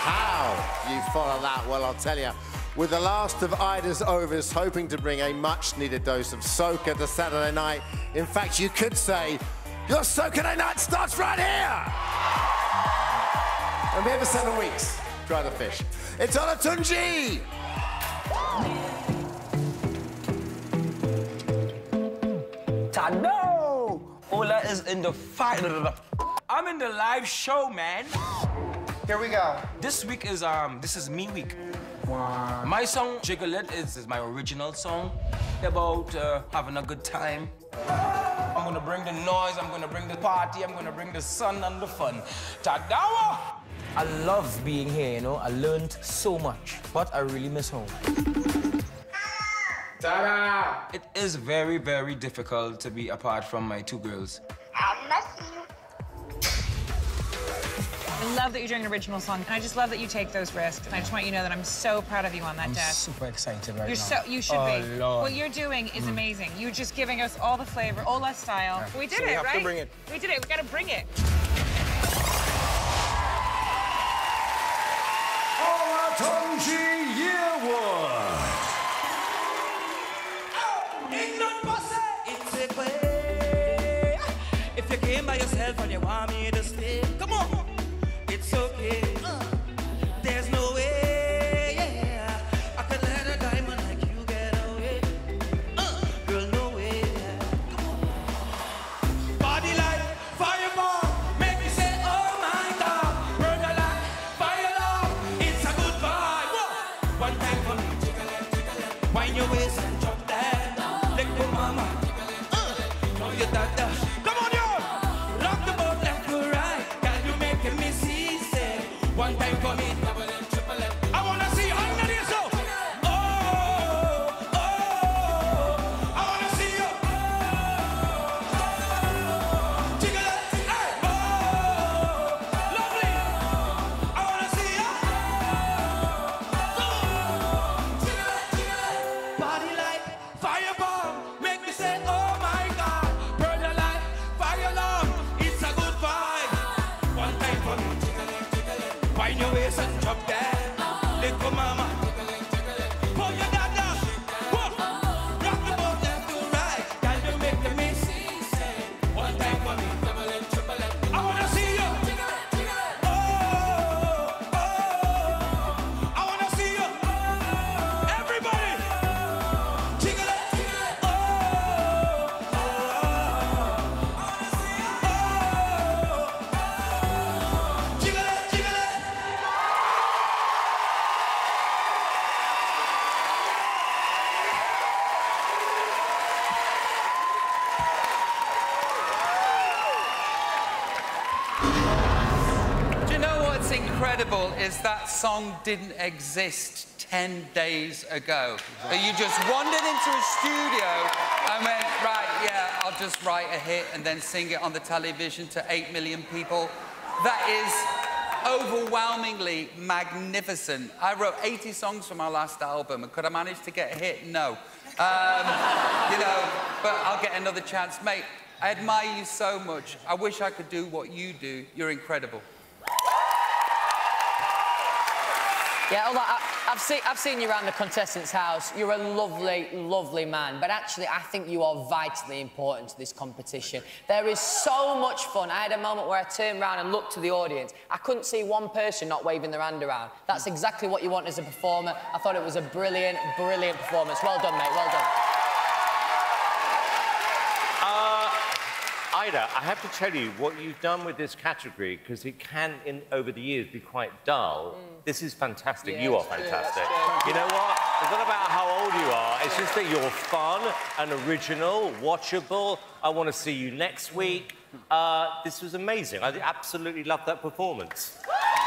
How you follow that? Well, I'll tell you. With the last of Ida's overs, hoping to bring a much-needed dose of soca to Saturday night. In fact, you could say, your soca night starts right here! And we have 7 weeks. Try the fish. It's Olatunji! Tado! Ola is in the fight. I'm in the live show, man. Here we go. This week is this is me week. Wow. My song Jiggle It is my original song about having a good time. I'm gonna bring the noise, I'm gonna bring the party, I'm gonna bring the sun and the fun. Tadawa! I love being here, you know. I learned so much, but I really miss home. Ta-da! It is very, very difficult to be apart from my 2 girls. I miss you. I love that you're doing an original song. And I just love that you take those risks. And I just want you to know that I'm so proud of you on that deck. I'm super excited right now. You should be. Lord. What you're doing is amazing. You're just giving us all the flavor, Ola style. Yeah. We did it, right? We have to bring it. We did it. We gotta bring it. Olatunji Yearwood. It's a way. If you came by yourself and you want me to stay, come on. It's okay. There's no way, yeah. I could let a diamond like you get away. Girl, no way. Come on. Body like fireball, make me say, oh my God. Burn a like fire love. It's a good vibe. Whoa. One time for me, jiggle it, jiggle it. Wind your waist and drop that. Let go, mama. Know your dada. Come on, yo. Rock the boat left to right. Girl, you making me see. One time for me, double and triple it. I wanna see you under this, so. Oh, I wanna see you. Jiggle it, hey, lovely. I wanna see you. Jiggle it. Body like fireball, make me say, oh my God. Burn the light, fire alarm, it's a good vibe. One time for me. Wind your waist and drop that. Little mama. Pull your dada. Rock the boat left to right. Girl, you make me see. One time for me. Double and triple it. I wanna see you. Oh, I wanna see you. Everybody. Jiggle it. Oh, I wanna see you. Jiggle it, jiggle it. Do you know what's incredible is that song didn't exist 10 days ago. That you just wandered into a studio and went, right, yeah, I'll just write a hit and then sing it on the television to 8 million people. That is overwhelmingly magnificent. I wrote 80 songs for my last album, and could I manage to get a hit? No. You know, but I'll get another chance. Mate, I admire you so much. I wish I could do what you do. You're incredible. Yeah, Ola, I've seen you around the contestants' house. You're a lovely, lovely man. But actually, I think you are vitally important to this competition. There is so much fun. I had a moment where I turned around and looked to the audience. I couldn't see one person not waving their hand around. That's exactly what you want as a performer. I thought it was a brilliant, brilliant performance. Well done, mate. Well done. Ida, I have to tell you what you've done with this category, because it can, over the years, be quite dull. This is fantastic. You are fantastic. You know what? It's not about how old you are. It's just that you're fun and original, watchable. I want to see you next week. This was amazing. I absolutely loved that performance.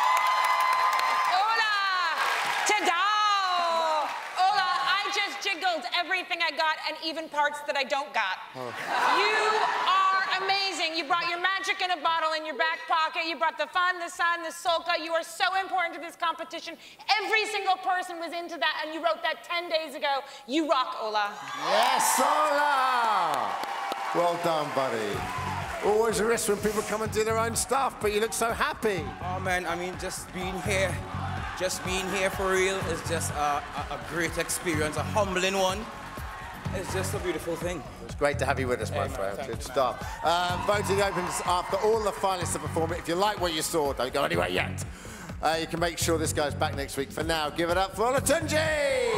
Everything I got, and even parts that I don't got. You are amazing. You brought your magic in a bottle in your back pocket. You brought the fun, the sun, the soca. You are so important to this competition. Every single person was into that, and you wrote that 10 days ago. You rock, Ola. Yes, Ola! Well done, buddy. Always a risk when people come and do their own stuff, but you look so happy. Oh, man, I mean, just being here just being here for real is just a great experience, a humbling one. It's just a beautiful thing. It's great to have you with us, my friend. Good stuff. Voting opens after all the finalists have performed. If you like what you saw, don't go anywhere yet. You can make sure this guy's back next week. For now, give it up for Olatunji!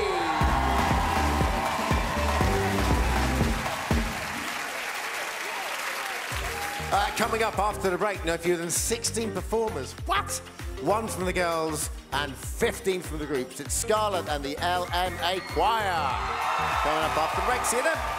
Coming up after the break, no fewer than 16 performers. What? 1 from the girls and 15 from the groups. It's Scarlett and the LMA Choir. Coming up after the break. See you then.